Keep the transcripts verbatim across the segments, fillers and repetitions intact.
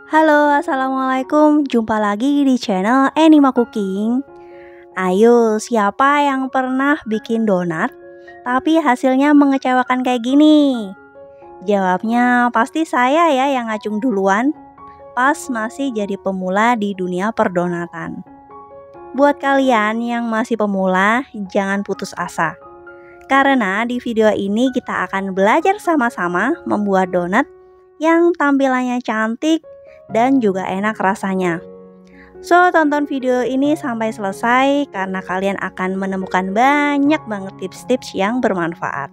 Halo, assalamualaikum. Jumpa lagi di channel Anima Cooking. Ayo, siapa yang pernah bikin donat tapi hasilnya mengecewakan kayak gini? Jawabnya pasti saya ya yang ngacung duluan, pas masih jadi pemula di dunia perdonatan. Buat kalian yang masih pemula, jangan putus asa. Karena di video ini kita akan belajar sama-sama membuat donat yang tampilannya cantik dan juga enak rasanya. So, tonton video ini sampai selesai karena kalian akan menemukan banyak banget tips-tips yang bermanfaat.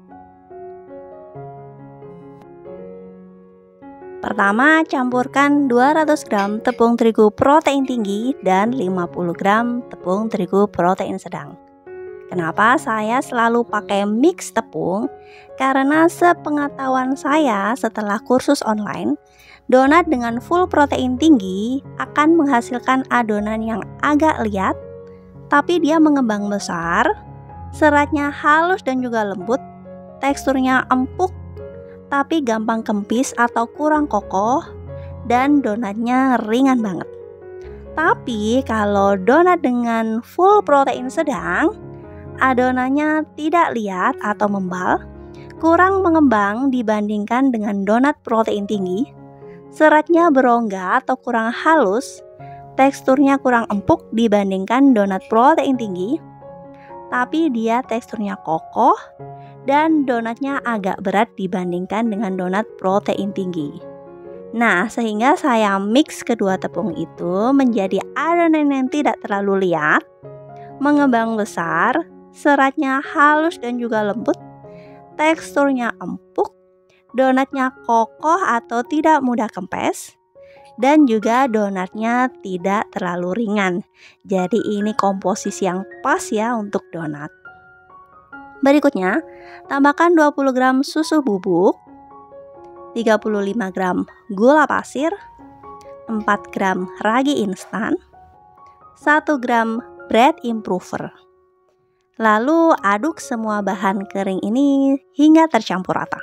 Pertama, campurkan dua ratus gram tepung terigu protein tinggi dan lima puluh gram tepung terigu protein sedang. Kenapa saya selalu pakai mix tepung? Karena sepengetahuan saya setelah kursus online, donat dengan full protein tinggi akan menghasilkan adonan yang agak liat, tapi dia mengembang besar, seratnya halus dan juga lembut, teksturnya empuk, tapi gampang kempis atau kurang kokoh, dan donatnya ringan banget. Tapi kalau donat dengan full protein sedang, adonannya tidak liat atau membal, kurang mengembang dibandingkan dengan donat protein tinggi, seratnya berongga atau kurang halus, teksturnya kurang empuk dibandingkan donat protein tinggi, tapi dia teksturnya kokoh dan donatnya agak berat dibandingkan dengan donat protein tinggi. Nah, sehingga saya mix kedua tepung itu menjadi adonan yang tidak terlalu liat, mengembang besar, seratnya halus dan juga lembut, teksturnya empuk, donatnya kokoh atau tidak mudah kempes, dan juga donatnya tidak terlalu ringan. Jadi ini komposisi yang pas ya untuk donat. Berikutnya, tambahkan dua puluh gram susu bubuk, tiga puluh lima gram gula pasir, empat gram ragi instan, satu gram bread improver. Lalu aduk semua bahan kering ini hingga tercampur rata.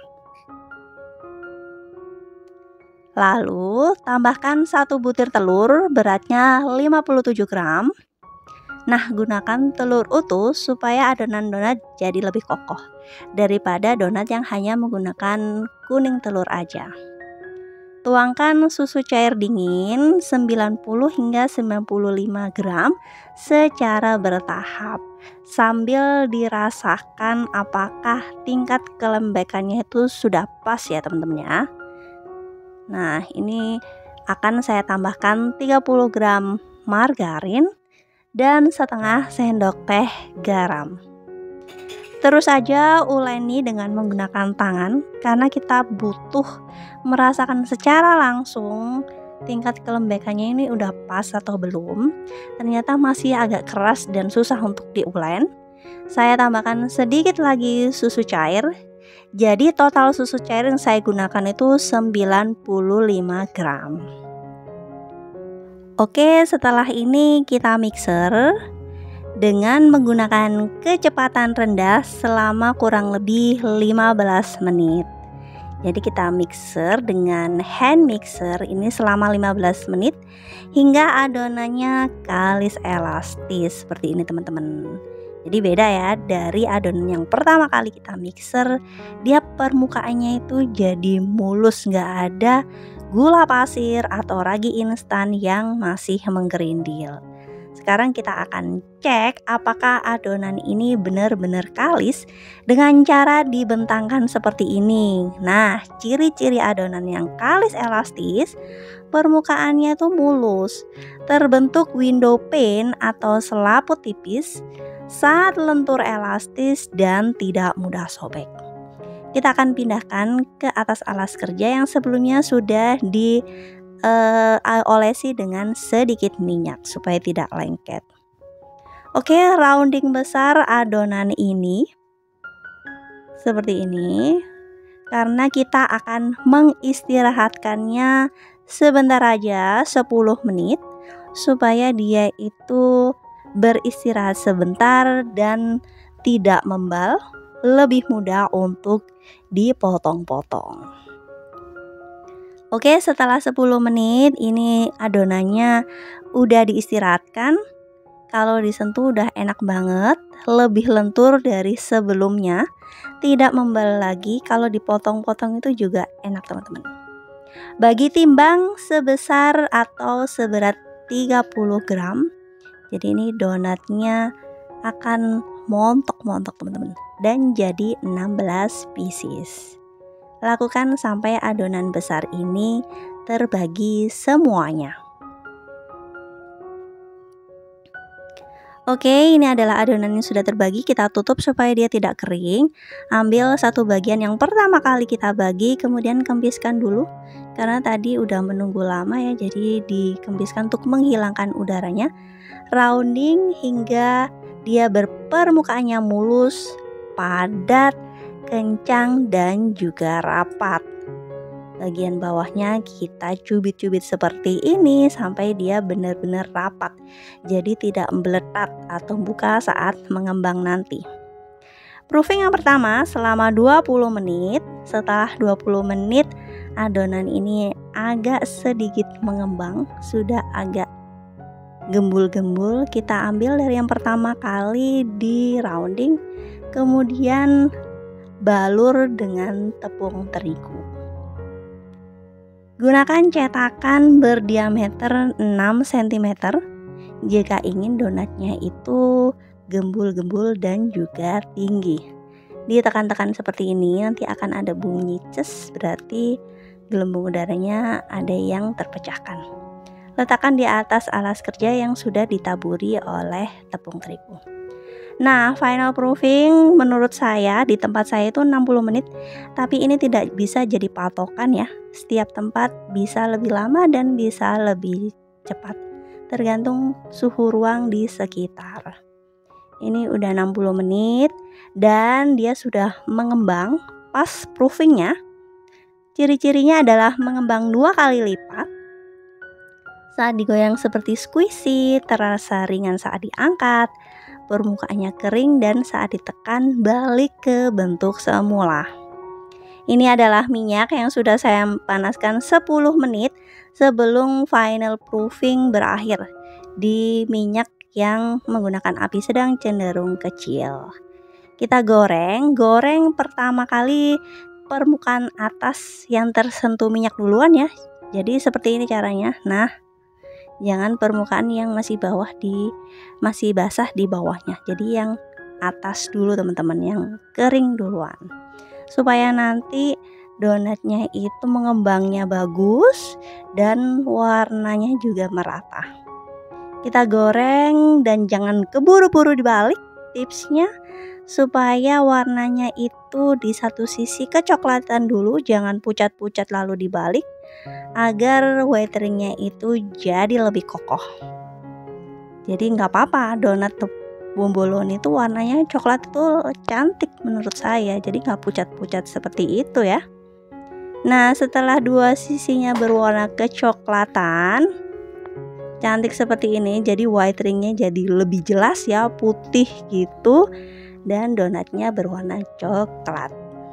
Lalu tambahkan satu butir telur beratnya lima puluh tujuh gram. Nah, gunakan telur utuh supaya adonan donat jadi lebih kokoh daripada donat yang hanya menggunakan kuning telur aja. Tuangkan susu cair dingin sembilan puluh hingga sembilan puluh lima gram secara bertahap sambil dirasakan apakah tingkat kelembekannya itu sudah pas ya teman-teman ya. Nah, ini akan saya tambahkan tiga puluh gram margarin dan setengah sendok teh garam. Terus aja uleni dengan menggunakan tangan karena kita butuh merasakan secara langsung tingkat kelembekannya ini udah pas atau belum. Ternyata masih agak keras dan susah untuk diulen. Saya tambahkan sedikit lagi susu cair. Jadi total susu cair yang saya gunakan itu sembilan puluh lima gram. Oke, setelah ini kita mixer dengan menggunakan kecepatan rendah selama kurang lebih lima belas menit. Jadi kita mixer dengan hand mixer ini selama lima belas menit hingga adonannya kalis elastis seperti ini teman-teman. Jadi beda ya dari adonan yang pertama kali kita mixer, dia permukaannya itu jadi mulus, nggak ada gula pasir atau ragi instan yang masih menggerindil. Sekarang kita akan cek apakah adonan ini benar-benar kalis dengan cara dibentangkan seperti ini. Nah, ciri-ciri adonan yang kalis elastis, permukaannya itu mulus, terbentuk window pane atau selaput tipis, saat lentur elastis dan tidak mudah sobek. Kita akan pindahkan ke atas alas kerja yang sebelumnya sudah di Uh, olesi dengan sedikit minyak supaya tidak lengket. Oke, rounding besar adonan ini seperti ini karena kita akan mengistirahatkannya sebentar aja sepuluh menit supaya dia itu beristirahat sebentar dan tidak membal, lebih mudah untuk dipotong-potong. Oke, setelah sepuluh menit ini adonannya udah diistirahatkan. Kalau disentuh udah enak banget, lebih lentur dari sebelumnya, tidak membal lagi. Kalau dipotong-potong itu juga enak teman-teman. Bagi timbang sebesar atau seberat tiga puluh gram. Jadi ini donatnya akan montok-montok teman-teman, dan jadi enam belas pieces. Lakukan sampai adonan besar ini terbagi semuanya. Oke, ini adalah adonan yang sudah terbagi. Kita tutup supaya dia tidak kering. Ambil satu bagian yang pertama kali kita bagi, kemudian kempiskan dulu. Karena tadi udah menunggu lama ya, jadi dikempiskan untuk menghilangkan udaranya. Rounding hingga dia berpermukaannya mulus, padat, kencang, dan juga rapat. Bagian bawahnya kita cubit-cubit seperti ini sampai dia benar-benar rapat, jadi tidak meletat atau buka saat mengembang nanti. Proofing yang pertama selama dua puluh menit. Setelah dua puluh menit adonan ini agak sedikit mengembang, sudah agak gembul-gembul. Kita ambil dari yang pertama kali di rounding, kemudian balur dengan tepung terigu. Gunakan cetakan berdiameter enam sentimeter jika ingin donatnya itu gembul-gembul dan juga tinggi. Ditekan-tekan seperti ini nanti akan ada bunyi ces, berarti gelembung udaranya ada yang terpecahkan. Letakkan di atas alas kerja yang sudah ditaburi oleh tepung terigu. Nah, final proofing menurut saya di tempat saya itu enam puluh menit, tapi ini tidak bisa jadi patokan ya. Setiap tempat bisa lebih lama dan bisa lebih cepat, tergantung suhu ruang di sekitar. Ini udah enam puluh menit dan dia sudah mengembang. Pas proofingnya, ciri-cirinya adalah mengembang dua kali lipat. Saat digoyang seperti squishy, terasa ringan saat diangkat, permukaannya kering, dan saat ditekan balik ke bentuk semula. Ini adalah minyak yang sudah saya panaskan sepuluh menit sebelum final proofing berakhir di minyak yang menggunakan api sedang cenderung kecil. Kita goreng, goreng pertama kali permukaan atas yang tersentuh minyak duluan ya. Jadi seperti ini caranya. Nah, jangan permukaan yang masih bawah di masih basah di bawahnya. Jadi yang atas dulu teman-teman, yang kering duluan. Supaya nanti donatnya itu mengembangnya bagus dan warnanya juga merata. Kita goreng dan jangan keburu-buru dibalik. Tipsnya supaya warnanya itu di satu sisi kecoklatan dulu, jangan pucat-pucat lalu dibalik, agar wateringnya itu jadi lebih kokoh. Jadi nggak apa-apa donat bombolone itu warnanya coklat itu cantik menurut saya, jadi nggak pucat-pucat seperti itu ya. Nah, setelah dua sisinya berwarna kecoklatan cantik seperti ini, jadi wateringnya jadi lebih jelas ya, putih gitu, dan donatnya berwarna coklat.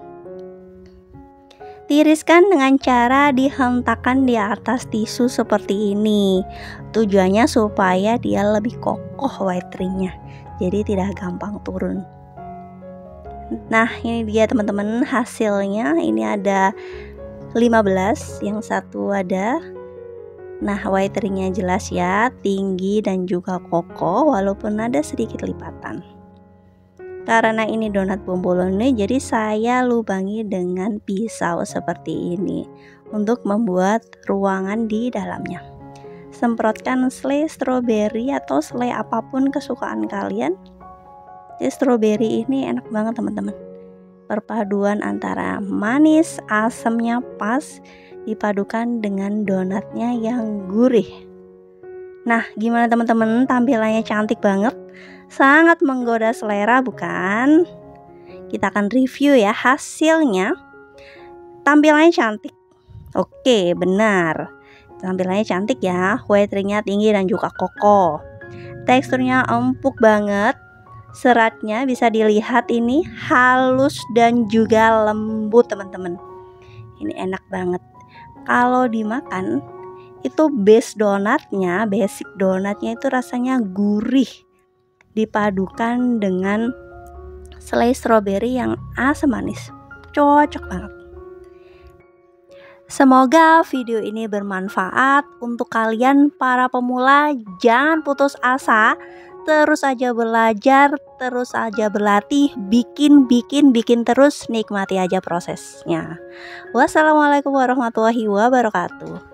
Tiriskan dengan cara dihentakkan di atas tisu seperti ini. Tujuannya supaya dia lebih kokoh wateringnya, jadi tidak gampang turun. Nah, ini dia teman-teman hasilnya. Ini ada lima belas, yang satu ada. Nah, wateringnya jelas ya, tinggi dan juga kokoh walaupun ada sedikit lipatan. Karena ini donat bombolone, jadi saya lubangi dengan pisau seperti ini untuk membuat ruangan di dalamnya. Semprotkan selai stroberi atau selai apapun kesukaan kalian. Jadi stroberi ini enak banget teman-teman. Perpaduan antara manis, asamnya pas, dipadukan dengan donatnya yang gurih. Nah, gimana teman-teman? Tampilannya cantik banget. Sangat menggoda selera bukan? Kita akan review ya hasilnya. Tampilannya cantik. Oke, benar. Tampilannya cantik ya. Wateringnya tinggi dan juga kokoh. Teksturnya empuk banget. Seratnya bisa dilihat ini halus dan juga lembut teman-teman. Ini enak banget. kalau dimakan itu base donatnya, basic donatnya itu rasanya gurih dipadukan dengan selai stroberi yang asam manis. Cocok banget. Semoga video ini bermanfaat untuk kalian para pemula. Jangan putus asa, terus aja belajar, terus aja berlatih, bikin bikin bikin terus, nikmati aja prosesnya. Wassalamualaikum warahmatullahi wabarakatuh.